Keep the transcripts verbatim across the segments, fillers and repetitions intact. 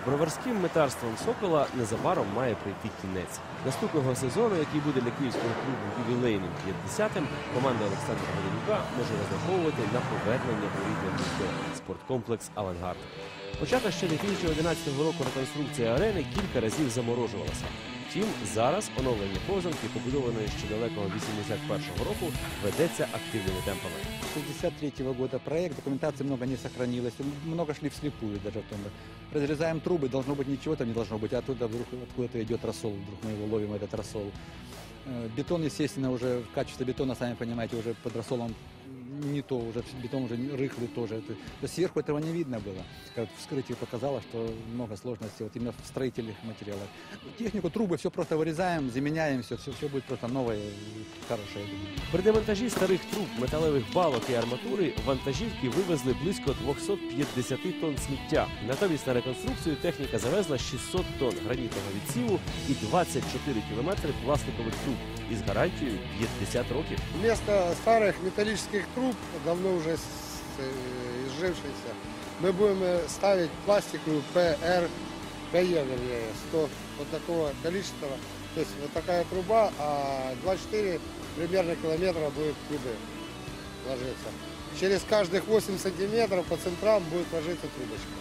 Броварським метарством «Сокола» незабаром має прийти кінець. Наступного сезону, який буде для київського клубу ювілейним п'ятдесятим, команда Олександра Годенюка може розраховувати на повернення у рідне місто спорткомплекс «Авангард». Почата ще дві тисячі одинадцятого року реконструкція арени кілька разів заморожувалася. Втім, зараз оновлення поземки, побудованої ще далекого вісімдесят першого року, ведеться активними темпами. шестьдесят третьего года проект, документации много не сохранилось, много шли вслепую даже в том. Разрезаем трубы, должно быть ничего там не должно быть, а оттуда вдруг откуда-то идет рассол, вдруг мы его ловим, этот рассол. Бетон, естественно, уже в качестве бетона, сами понимаете, уже под рассолом не то, уже бетон уже рыхлый тоже. Это, то сверху этого не видно было. Как вскрытие показало, что много сложностей вот именно в строительных материалах. Технику, трубы, все просто вырезаем, заменяем, все, все, все будет просто новое и хорошее. При демонтажі старих труб, металевих балок і арматури вантажівки вивезли близько двохсот п'ятдесят тонн сміття. Натомість на реконструкцію техніка завезла шістсот тонн гранітного відсіву і двадцять чотири кілометри пластикових труб із гарантією п'ятдесят років. Вместо старых металлических труб, давно уже изжившихся, мы будем ставить пластиковую ПР, ПЕ, вернее, сто, вот такого количества. То есть вот такая труба, а двадцать четыре примерно километра будет трубы ложиться. Через каждых восемь сантиметров по центрам будет ложиться трубочка.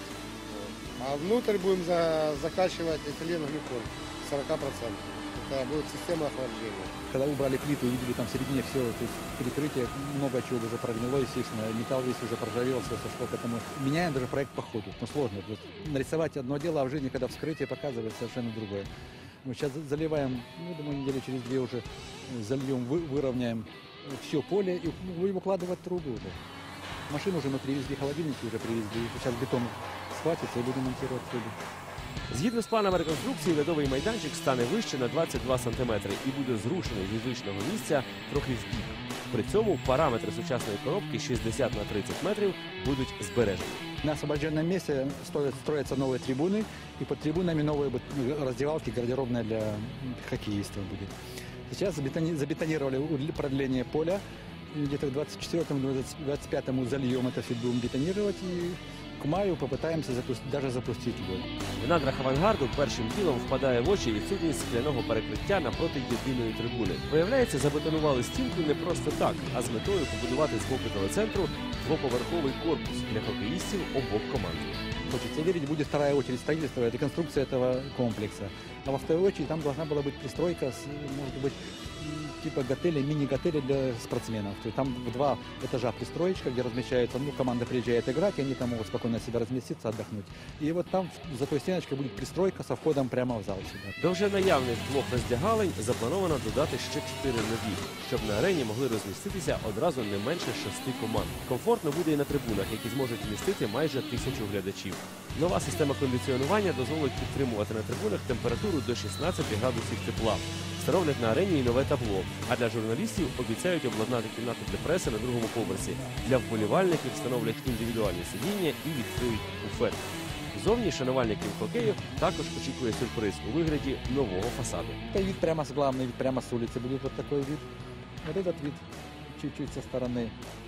А внутрь будем за, закачивать этиленглюколь сорок процентов. Это будет система охлаждения. Когда убрали плиту, увидели там в середине все, то есть перекрытие, много чего уже прогнило, естественно, металл весь уже проржавел, все сошло к этому. Меняем даже проект по ходу, но сложно. Нарисовать одно дело, а в жизни, когда вскрытие показывает совершенно другое. Мы сейчас заливаем, ну, думаю, недели через две уже зальем, вы, выровняем все поле и будем укладывать трубы уже. Машину уже мы привезли, холодильники уже привезли, сейчас бетон схватится и будем монтировать трубы. Згідно з планами реконструкції, льодовий майданчик стане вище на двадцять два сантиметри і буде зрушений зі звичного місця трохи вбік. При цьому параметри сучасної коробки шістдесят на тридцять метрів будуть збережені. На освобожденном месте строятся новые трибуны, и под трибунами новые раздевалки, гардеробная для хоккеистов будет. Сейчас забетонировали продление поля, где-то к двадцать четвёртому — двадцать пятому зальем это все будем бетонировать, и к маю попытаемся запустить, даже запустить лед. В надрах авангарду першим ділом впадає в очі відсутність скляного перекриття напроти єдиної трибуни. Виявляється, забетонували стінку не просто так, а з метою побудувати з боку телецентру двоповерховий корпус для хокеїстів обох команд. Хочется верить, будет вторая очередь строительства, реконструкция этого комплекса. А во второй очереди там должна была быть пристройка, с, может быть, типа готеля, мини-готеля для спортсменов. То есть там в два этажа пристроечка, где размещается, ну, команда приезжает играть, и они там могут спокойно себя разместиться, отдохнуть. И вот там за той стеночкой будет пристройка со входом прямо в зал сюда. До вже наявних двох роздягалень заплановано додати ще чотири нові, щоб на арені могли розміститися одразу не менше шести команд. Комфортно буде і на трибунах, які зможуть вмістити майже тисячу глядачів. Нова система кондиціонування дозволить підтримувати на трибунах температуру до шістнадцяти градусів тепла. Встановлять на арені і нове табло, а для журналістів обіцяють обладнати кімнату для преси на другому поверсі. Для вболівальників встановлять індивідуальні сидіння і відкриють буфет. Зовні шанувальників хокею також очікує сюрприз у вигляді нового фасаду. Это вид прямо с главной, вид прямо с улицы будет вот такой вид. Вот этот вид чуть-чуть со стороны.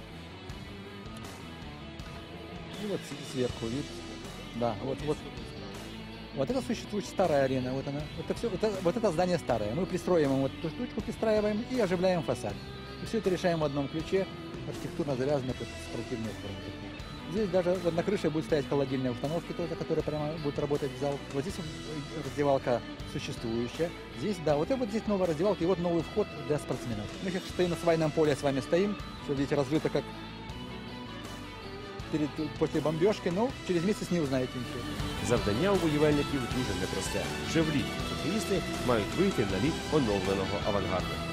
И вот сверху вид. Да, вот, вот. Вот это существует старая арена, вот она. Это все, это, вот это здание старое. Мы пристроим вот эту штучку, пристраиваем и оживляем фасад. И все это решаем в одном ключе, архитектурно завязано под спортивную форму. Здесь даже вот на крыше будет стоять холодильные установки тоже, которые прямо будут работать в зал. Вот здесь раздевалка существующая. Здесь, да, вот, и вот здесь новая раздевалка и вот новый вход для спортсменов. Мы сейчас стоим на свайном поле, с вами стоим. Все, видите, разрыто как перед, после бомбежки, но через месяц не узнаете ничего. Завдання у будівельників дуже непросте. Вже влітку хокеїсти мають вийти на лід оновленого авангарду.